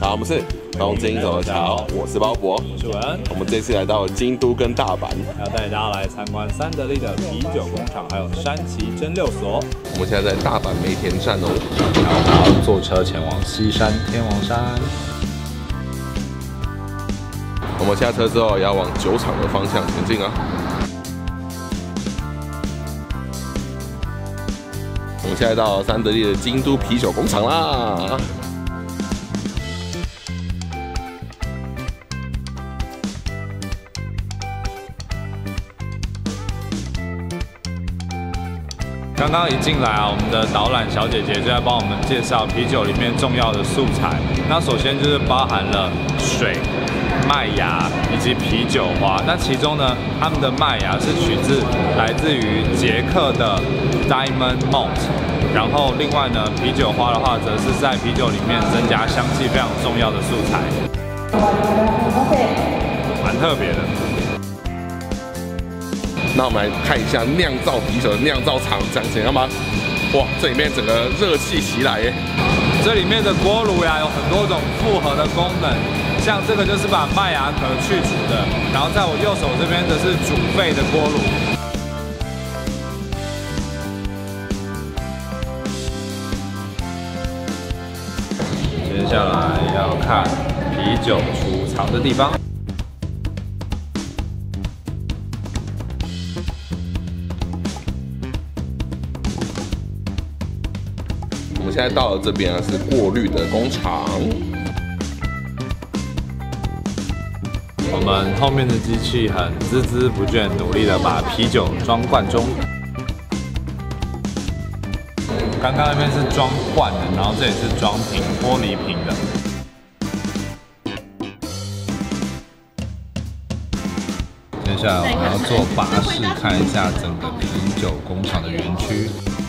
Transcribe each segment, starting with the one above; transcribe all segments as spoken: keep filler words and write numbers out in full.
好，我们是东京走桥，我是鲍勃， 我是文恩。 我们这次来到京都跟大阪， 要带大家来参观三得利的啤酒工厂，还有山崎蒸馏所。 我们现在在大阪梅田站哦， 然后我们要坐车前往西山天王山。 我们下车之后也要往酒厂的方向前进啊。我们现在到三得利的京都啤酒工厂啦。 刚刚一进来啊，我们的导览小姐姐就在帮我们介绍啤酒里面重要的素材。那首先就是包含了水、麦芽以及啤酒花。那其中呢，他们的麦芽是取自来自于捷克的 Diamond Malt， 然后另外呢，啤酒花的话，则是在啤酒里面增加香气非常重要的素材，蛮特别的。 那我们来看一下酿造啤酒的酿造厂长怎样吧。哇，这里面整个热气袭来耶！ 这里面的锅炉呀，有很多种复合的功能，像这个就是把麦芽壳去除的，然后在我右手这边的是煮沸的锅炉。接下来要看啤酒储藏的地方。 我们现在到了这边啊，是过滤的工厂。 我们后面的机器很孜孜不倦，努力的把啤酒装罐中。刚刚那边是装罐的，然后这里是装瓶，玻璃瓶的。接下来我们要坐巴士看一下整个啤酒工厂的园区。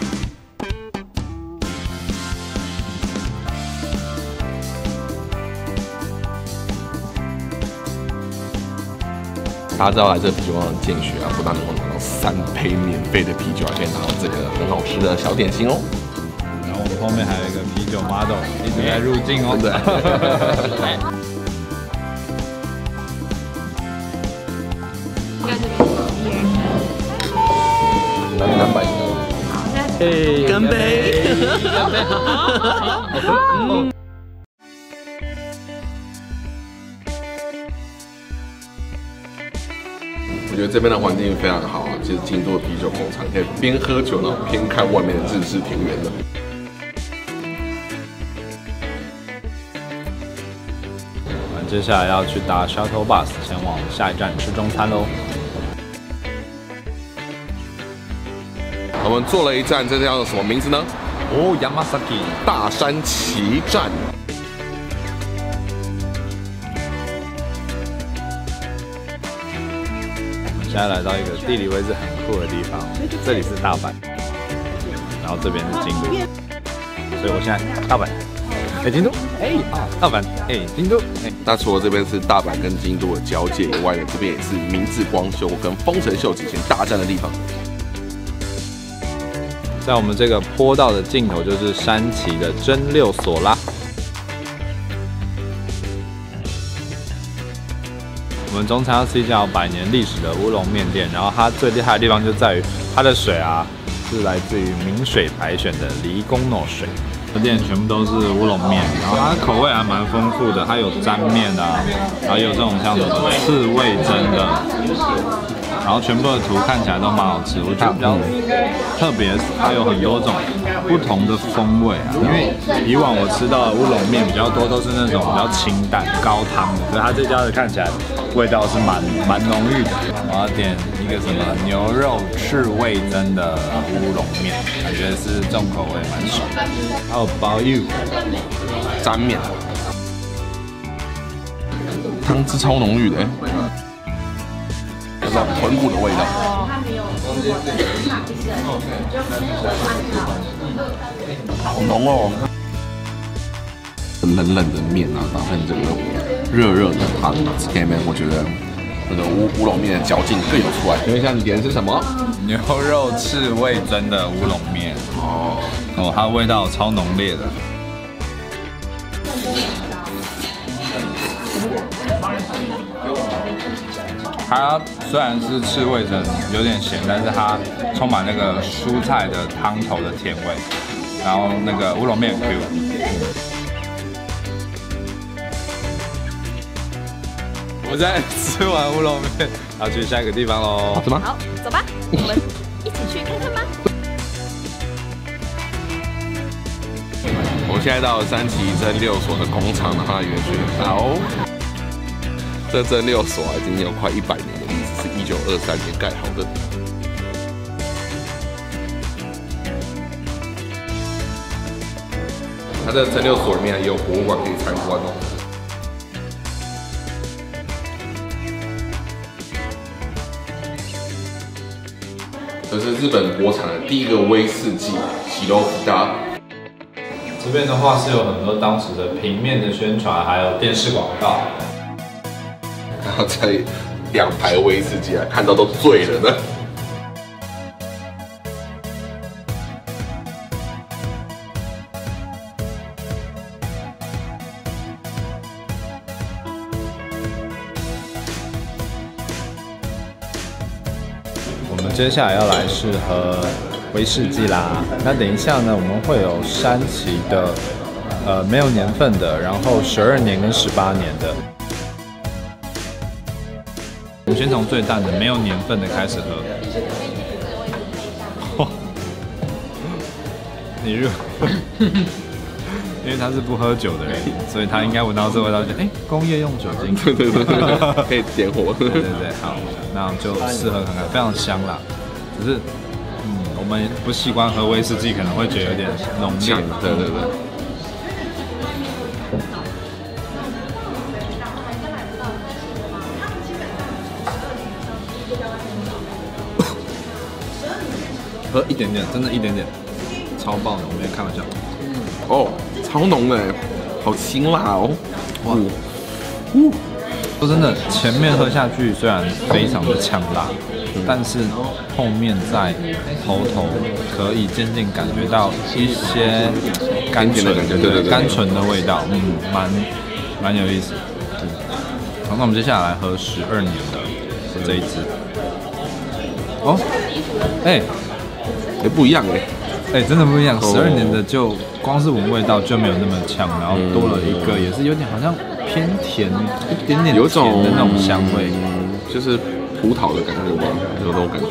大家知道来这啤酒工厂见学啊，不但能够拿到三杯免费的啤酒，还可以拿到这个很好吃的小点心哦。 然后我们后面还有一个啤酒 model 一直在入境哦。 真的。来两百。 嘿，干杯！干杯！嗯。 我觉得这边的环境非常好啊，其实京都的啤酒工厂可以边喝酒然后边看外面的日式庭园的。 我们接下来要去搭 shuttle bus 前往下一站吃中餐喽。 我们坐了一站，这叫做什么名字呢？ 哦 ，Yamasaki 大山崎站。 现在来到一个地理位置很酷的地方，这里是大阪，然后这边是京都，所以我现在大阪，哎京都，哎啊大阪，哎京都，哎。 那除了这边是大阪跟京都的交界以外呢，这边也是明治光秀跟丰臣秀吉以前大战的地方。 在我们这个坡道的尽头就是山崎的蒸馏所啦。我们中餐要吃一家有百年历史的乌龙面店，然后它最厉害的地方就在于它的水啊是来自于名水百选的离宫诺水。这店全部都是乌龙面，然后它的口味还蛮丰富的，它有沾面啊，然后也有这种像什么刺味蒸的，然后全部的图看起来都蛮好吃。我觉得比较特别，它有很多种不同的风味啊。因为以往我吃到的乌龙面比较多都是那种比较清淡高汤的，可是它这家的看起来味道是蛮蛮浓郁的。我要点一个什么牛肉赤味噌的乌龙面，感觉是重口味，蛮爽。How about you？ 沾面，汤汁超浓郁的，有种豚骨的味道。好浓哦！冷冷的面啊，搭配这个热热的汤，吃前面我觉得那个乌乌龙面的嚼劲更有出来。请问一下，你点的是什么？ 牛肉赤味噌的乌龙面。哦，哦，它的味道超浓烈的。 它虽然是赤味噌，有点咸，但是它充满那个蔬菜的汤头的甜味，然后那个乌龙面 Q。我们在吃完乌龙面，要去下一个地方喽。 什么？ 好，走吧，我们一起去看看吧。 我们现在到了三旗蒸馏所的工厂，然后园区好。这蒸馏所已经有快一百年的历史，是一九二三年盖好的。它的蒸馏所里面也有博物馆可以参观哦。这是日本国产的第一个威士忌喜罗福达。 这边的话是有很多当时的平面的宣传，还有电视广告。 然后这两排威士忌啊，看到都醉了呢。 我们接下来要来试喝威士忌啦。那等一下呢，我们会有山崎的，呃，没有年份的，然后十二年跟十八年的。我们先从最淡的没有年份的开始喝。哦、你如因为他是不喝酒的人，所以他应该闻到这味道就哎、欸，工业用酒精。 对对对对，可以点火。 对对对，好，那就试喝看看，非常香啦。只是，嗯，我们不习惯喝威士忌，可能会觉得有点浓烈。 对对对。 喝一点点，真的一点点，超棒的，我没有开玩笑。 哦，超浓的，好辛辣哦！哇， 呜，说真的，前面喝下去虽然非常的呛辣，嗯、但是后面在喉头可以渐渐感觉到一些甘醇的感觉，对对对，甘醇的味道，嗯，蛮蛮有意思。嗯，好，那我们接下来喝十二年的这一支。哦，哎、欸。 也不一样哎， 哎，真的不一样。十二年的就光是闻味道就没有那么呛，然后多了一个也是有点好像偏甜，一点点甜的那种香味， 就是葡萄的感觉吧，有那种感觉。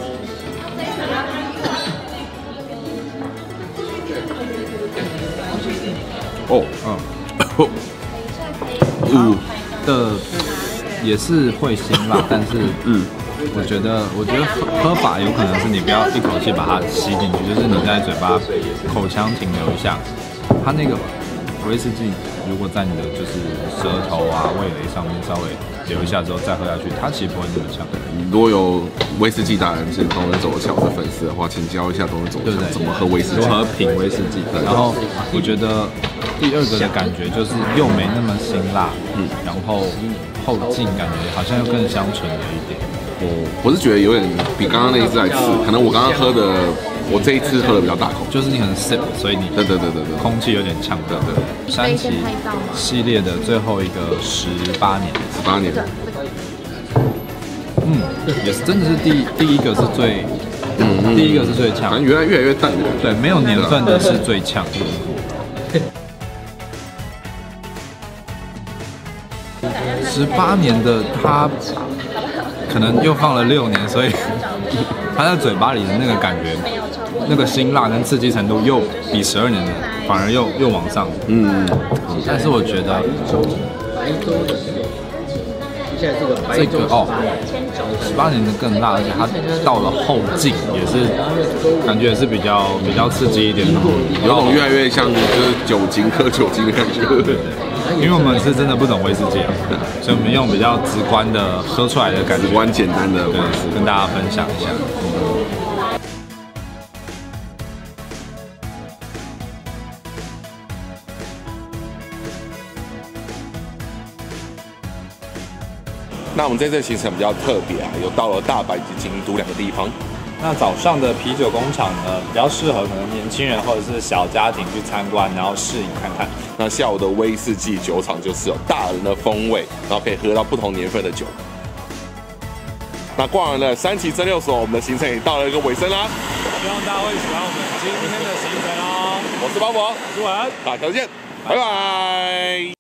哦，嗯， 嗯的也是会辛辣，但是嗯。我觉得，我觉得喝喝法有可能是你不要一口气把它吸进去，就是你在嘴巴口腔停留一下，它那个威士忌如果在你的就是舌头啊、味蕾上面稍微留一下之后再喝下去，它其实不会那么呛。 如果有威士忌达人是东人走的桥的粉丝的话，请教一下东人走的桥怎么喝威士忌， 如何品威士忌。然后我觉得第二个的感觉就是又没那么辛辣，嗯，然后后劲感觉好像又更香醇了一点。 我我是觉得有点比刚刚那一支还刺，可能我刚刚喝的，我这一次喝的比较大口， 就是你很 sip， 所以你对对对对对， 空气有点呛，对对。山崎系列的最后一个十八年， 十八年， 嗯，也是真的是第第一个是最，嗯，第一个是最呛， 反正越来越来越淡的， 对，没有年份的是最呛。十八年的它。可能又放了六年，所以它在嘴巴里的那个感觉，那个辛辣跟刺激程度又比十二年的反而又又往上。嗯，但是我觉得这个哦，十八年的更辣，而且它到了后劲也是感觉也是比较比较刺激一点的， 有种越来越像就是酒精喝酒精的感觉。对。 因为我们是真的不懂威士忌啊，所以我们用比较直观的喝出来的感觉， 直观简单的方式跟大家分享一下。 那我们这次的行程比较特别啊，有到了大阪以及京都两个地方。 那早上的啤酒工厂呢，比较适合可能年轻人或者是小家庭去参观，然后试饮看看。 那下午的威士忌酒厂就是有大人的风味，然后可以喝到不同年份的酒。那逛完了三旗蒸馏所，我们的行程也到了一个尾声啦。 希望大家会喜欢我们今天的行程哦。 我是包博， 我是晚安， 大家再见，拜拜。